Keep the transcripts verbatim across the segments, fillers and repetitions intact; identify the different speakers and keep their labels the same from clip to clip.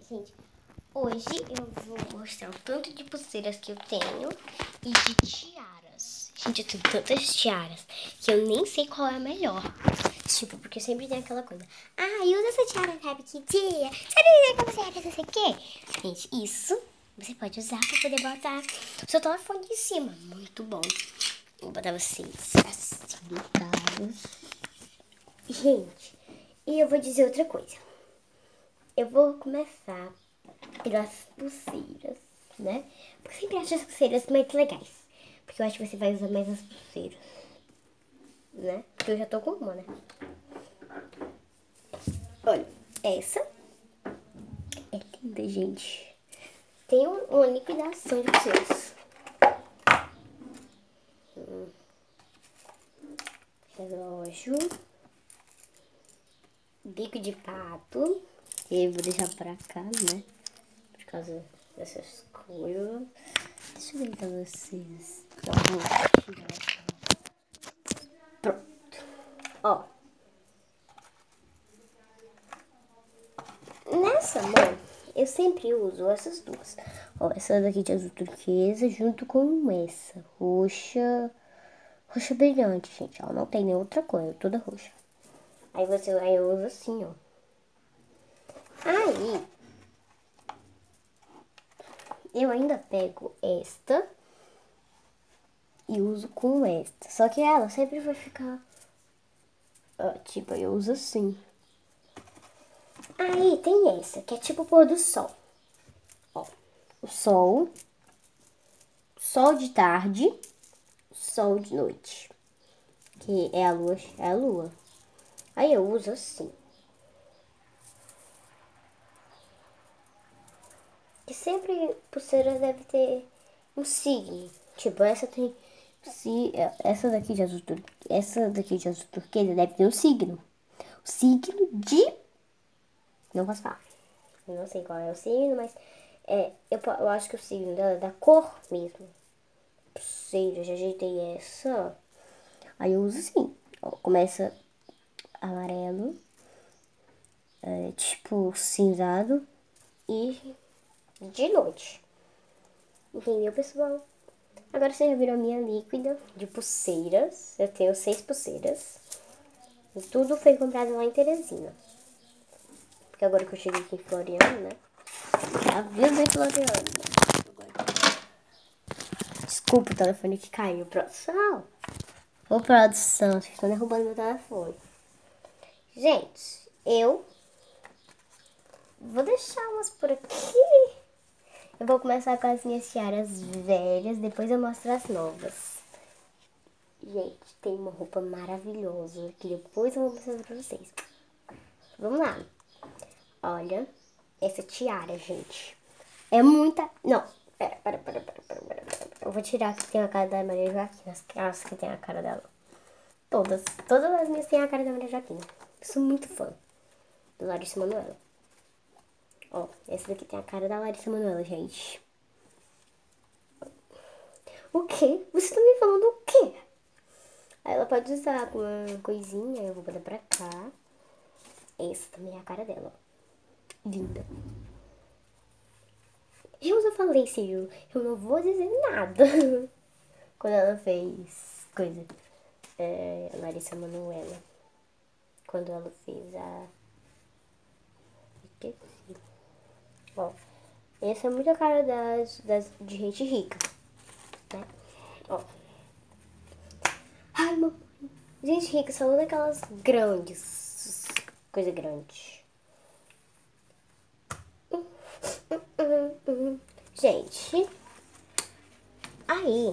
Speaker 1: Gente, hoje eu vou mostrar o tanto de pulseiras que eu tenho e de tiaras. Gente, eu tenho tantas tiaras que eu nem sei qual é a melhor. Tipo, porque sempre tem aquela coisa. Ah, e usa essa tiara, sabe que dia? Sabe dizer como você é, não sei o quê? Gente, isso você pode usar pra poder botar o seu telefone em cima. Muito bom. Vou botar vocês assim, deitados. Gente, e eu vou dizer outra coisa. Eu vou começar pelas pulseiras, né? Porque eu sempre acho as pulseiras mais legais. Porque eu acho que você vai usar mais as pulseiras, né? Porque eu já tô com uma, né? Olha, essa é linda, gente. Tem um- uma liquidação de pulseiras. Hum. Relógio. Bico de pato. E eu vou deixar pra cá, né? Por causa dessas coisas. Deixa eu ver pra vocês. Então, vou tirar essa. Pronto. Ó. Nessa mão, eu sempre uso essas duas. Ó, essa daqui de azul turquesa junto com essa. Roxa. Roxa brilhante, gente. Ó, não tem nem outra cor, é toda roxa. Aí você aí eu uso assim, ó. Aí, eu ainda pego esta e uso com esta. Só que ela sempre vai ficar, ó, tipo, eu uso assim. Aí tem essa, que é tipo o pôr do sol. Ó, o sol, sol de tarde, sol de noite. Que é a lua, é a lua. Aí eu uso assim. Que sempre pulseira deve ter um signo. Tipo, essa tem. Se, essa daqui de azul tur- essa daqui de azul turquesa deve ter um signo. O signo de. Não posso falar. Eu não sei qual é o signo, mas é, eu, po- eu acho que o signo dela é da cor mesmo. Pulseira, já ajeitei essa. Aí eu uso assim. Ó, começa amarelo, é, tipo cinzado e de noite. Entendeu, pessoal? Agora você já viram a minha líquida de pulseiras. Eu tenho seis pulseiras. E tudo foi comprado lá em Teresina. Porque agora que eu cheguei aqui em Floriano, né? Já viu bem Floriano. Desculpa o telefone que caiu. Produção. Ô, produção, vocês estão derrubando meu telefone. Gente, eu vou deixar umas por aqui. Eu vou começar com as minhas tiaras velhas, depois eu mostro as novas. Gente, tem uma roupa maravilhosa que depois eu vou mostrar pra vocês. Vamos lá. Olha, essa tiara, gente. É muita... Não, pera, pera, pera, pera, pera, pera, pera. Eu vou tirar que tem a cara da Maria Joaquina, as que tem a cara dela. Todas, todas as minhas têm a cara da Maria Joaquina. Eu sou muito fã do Larissa Manoela. Ó, essa daqui tem a cara da Larissa Manoela, gente. O quê? Você tá me falando o quê? Aí ela pode usar com uma coisinha, eu vou botar pra cá. Essa também é a cara dela, ó. Linda. Eu já falei, Ciro, eu não vou dizer nada. Quando ela fez coisa, é, Larissa Manoela. Quando ela fez a... Esqueci. Ó, essa é muito a cara das, das, de gente rica, né? Ó. Ai, mamãe. Gente rica só usa aquelas grandes. Coisa grande. Gente, aí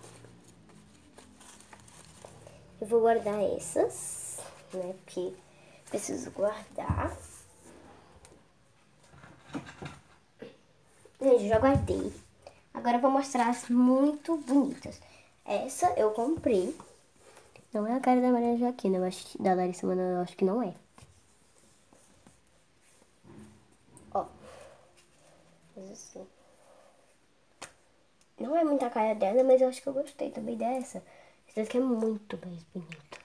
Speaker 1: eu vou guardar essas, né? Porque preciso guardar. Gente, eu já guardei. Agora eu vou mostrar as muito bonitas. Essa eu comprei. Não é a cara da Maria Joaquina, eu acho que da Larissa Manoela, eu acho que não é. Ó. Mas assim. Não é muita cara dela, mas eu acho que eu gostei também dessa. Essa daqui é muito mais bonita.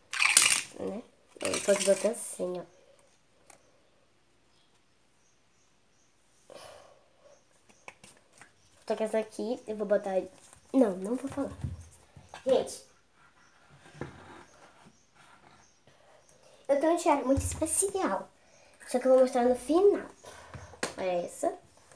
Speaker 1: Né? Aí pode botar assim, ó. Só que essa aqui eu vou botar... Não, não vou falar. Gente, eu tenho um tiara muito especial. Só que eu vou mostrar no final. Olha essa.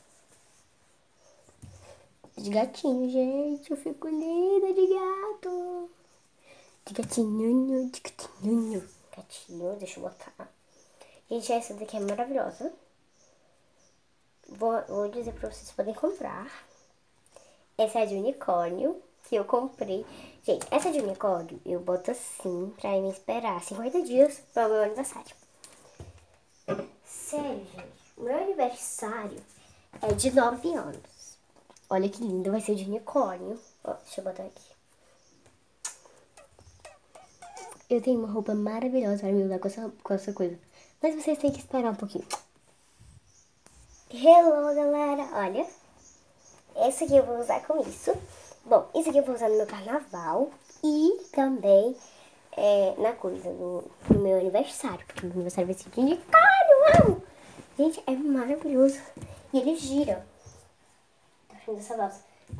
Speaker 1: De gatinho, gente. Eu fico linda de gato. De gatinho, de gatinho. Gatinho, deixa eu botar. Gente, essa daqui é maravilhosa. Vou, vou dizer pra vocês podem comprar. Essa é de unicórnio, que eu comprei. Gente, essa de unicórnio eu boto assim pra me esperar cinquenta dias para o meu aniversário. Sério, gente. O meu aniversário é de nove anos. Olha que lindo, vai ser de unicórnio. Ó, deixa eu botar aqui. Eu tenho uma roupa maravilhosa para me usar com essa, com essa coisa. Mas vocês têm que esperar um pouquinho. Hello, galera. Olha. Essa aqui eu vou usar com isso. Bom, isso aqui eu vou usar no meu carnaval. E também é, na coisa, no, no meu aniversário. Porque meu aniversário vai ser de unicórnio. Gente, é maravilhoso. E ele gira. Tá vendo essa voz?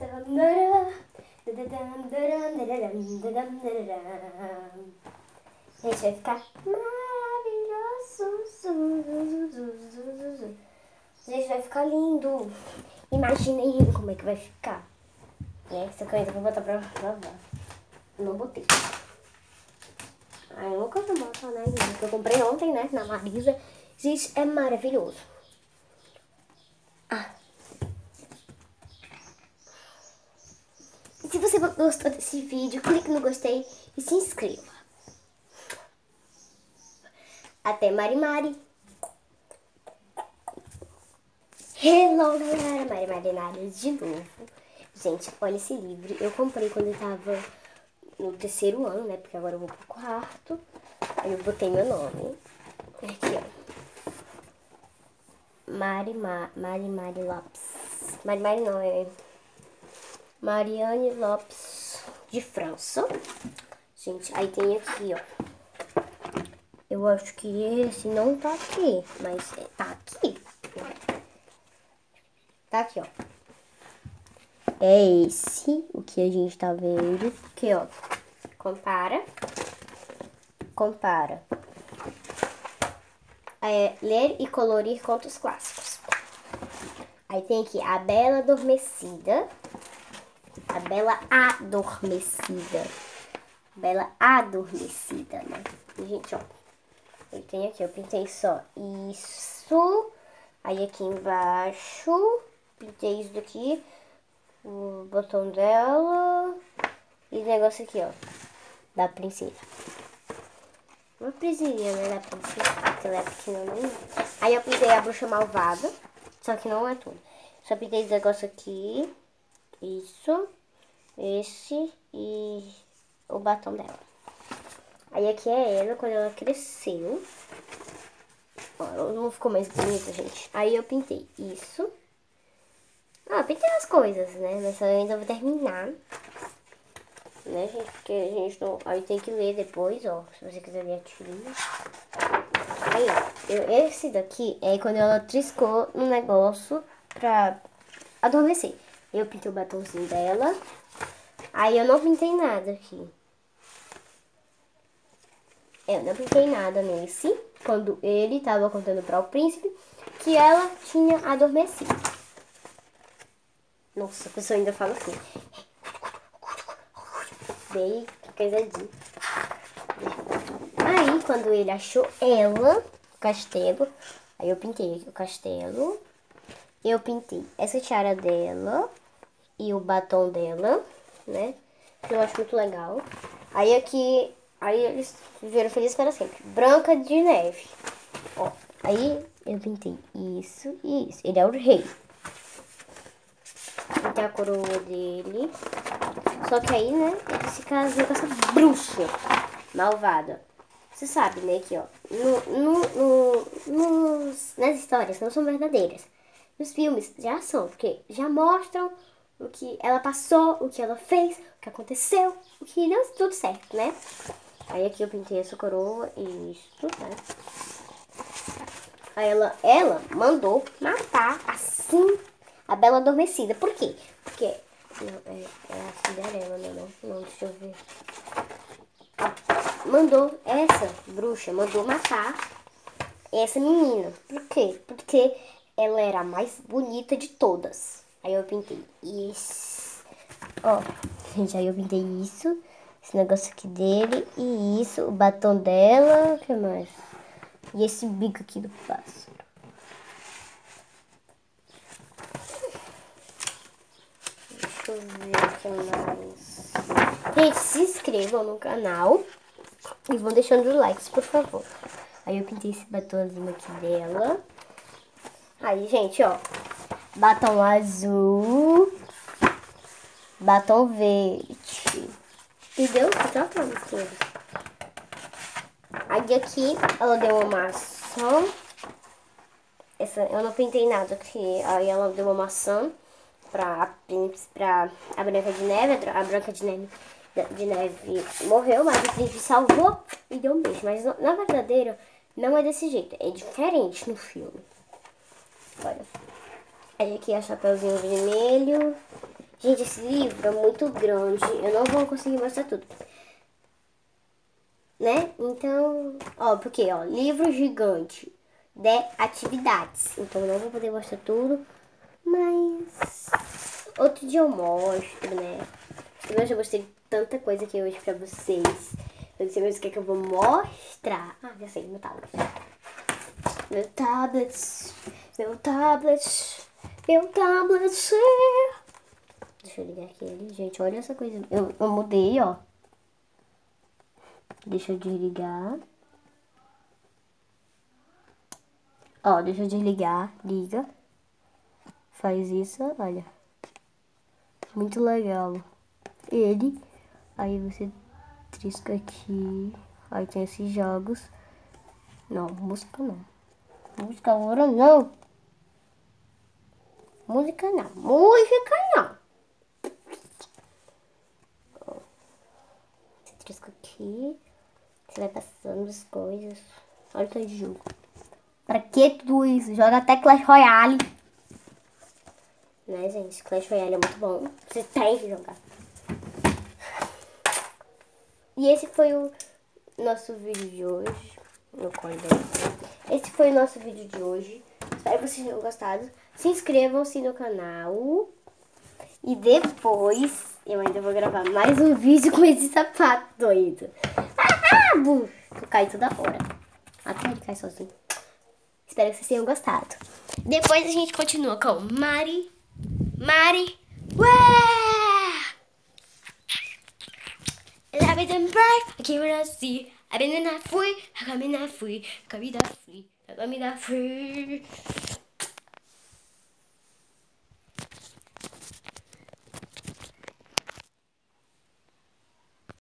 Speaker 1: Gente, vai ficar maravilhoso. Gente, vai ficar lindo. Imaginem como é que vai ficar. É, essa camisa eu vou botar pra lavar. Não botei. Ai, eu nunca vou botar, né? Que eu comprei ontem, né? Na Marisa. Gente, é maravilhoso. Ah. E se você gostou desse vídeo, clique no gostei e se inscreva. Até Mari Mari. Hello, galera. Mari Mari Nares de novo. Gente, olha esse livro. Eu comprei quando eu tava no terceiro ano, né? Porque agora eu vou pro quarto. Aí eu botei meu nome. Aqui, ó. Mari, Ma, Mari, Mari Lopes. Mari, Mari não, é... Mariane Lopes de França. Gente, aí tem aqui, ó. Eu acho que esse não tá aqui, mas tá aqui. Tá aqui, ó. É esse o que a gente tá vendo. Aqui, ó. Compara. Compara. É, ler e colorir contos clássicos. Aí tem aqui a Bela Adormecida. A Bela Adormecida. Bela Adormecida, né? E, gente, ó. Eu tenho aqui, eu pintei só isso. Aí aqui embaixo, pintei isso daqui. O botão dela. E o negócio aqui, ó. Da princesa. Uma princesa, né? Da princesa. Porque ela é pequenininha. Aí eu pintei a bruxa malvada. Só que não é tudo. Só pintei esse negócio aqui. Isso. Esse. E o batom dela. Aí aqui é ela quando ela cresceu. Ó, não ficou mais bonita, gente. Aí eu pintei isso. Ah, pintei as coisas, né? Mas eu ainda vou terminar. Né, gente? Porque a gente não... Aí tem que ler depois, ó. Se você quiser ler a tirinha. Aí, ó. Eu, esse daqui é quando ela triscou no negócio pra adormecer. Eu pintei o batomzinho dela. Aí eu não pintei nada aqui. Eu não pintei nada nesse, quando ele tava contando para o príncipe que ela tinha adormecido. Nossa, a pessoa ainda fala assim. Bem coisadinho. Aí, quando ele achou ela, o castelo, aí eu pintei aqui o castelo. Eu pintei essa tiara dela e o batom dela, né? Que eu acho muito legal. Aí aqui... Aí eles viveram felizes para sempre. Branca de Neve. Ó, aí eu pintei isso e isso. Ele é o rei. Pintei a coroa dele. Só que aí, né, ele se casou com essa bruxa malvada. Você sabe, né, que ó, no, no, no, nos, nas histórias não são verdadeiras. Nos filmes já são, porque já mostram o que ela passou, o que ela fez, o que aconteceu, o que deu tudo certo, né? Aí aqui eu pintei essa coroa e isso, né? Aí ela, ela mandou matar assim A Bela Adormecida. Por quê? Porque... Não, é, é a Cinderela, não, não, não, deixa eu ver. Mandou, essa bruxa mandou matar essa menina. Por quê? Porque ela era a mais bonita de todas. Aí eu pintei isso. Ó, gente, aí eu pintei isso. Esse negócio aqui dele. E isso, o batom dela. O que mais? E esse bico aqui do pássaro. Deixa eu ver o que mais. Gente, se inscrevam no canal. E vão deixando likes, por favor. Aí eu pintei esse batomzinho aqui dela. Aí, gente, ó. Batom azul. Batom verde. Entendeu? Tô trocando tudo. Aí aqui, ela deu uma maçã. Essa, eu não pintei nada aqui. Aí ela deu uma maçã pra, pra a Branca de Neve. A Branca de Neve, de Neve morreu, mas o príncipe salvou e deu um beijo. Mas na verdadeira, não é desse jeito. É diferente no filme. Olha. Aí aqui é Chapeuzinho Vermelho. Gente, esse livro é muito grande. Eu não vou conseguir mostrar tudo. Né? Então, ó, porque, ó, livro gigante de atividades. Então, eu não vou poder mostrar tudo. Mas outro dia eu mostro, né? Mas eu mostrei tanta coisa aqui hoje pra vocês. Você mesmo quer que eu vou mostrar? Ah, já sei, meu tablet. Meu tablet. Meu tablet. Meu tablet. Deixa eu ligar aqui ali, gente. Olha essa coisa. Eu, eu mudei, ó. Deixa eu desligar. Ó, deixa eu desligar. Liga. Faz isso, olha. Muito legal. Ele. Aí você trisca aqui. Aí tem esses jogos. Não, música não. Música agora não. Música não. Música não. Ó. Você trisca aqui. Você vai passando as coisas. Olha o que de jogo. Pra que tudo isso? Joga até Clash Royale. Né, gente? Clash Royale é muito bom. Você tem que jogar. E esse foi o nosso vídeo de hoje. Meu cordão. Esse foi o nosso vídeo de hoje. Espero que vocês tenham gostado. Se inscrevam-se no canal. E depois eu ainda vou gravar mais um vídeo com esse sapato doido. Ah, bum! Eu caio toda hora. Até ele cai sozinho. Espero que vocês tenham gostado. Depois a gente continua com Mari. Mari. Ué! I've been bright, I came and I see. I've been in that free, I come in that free, come in that free, I come in that free.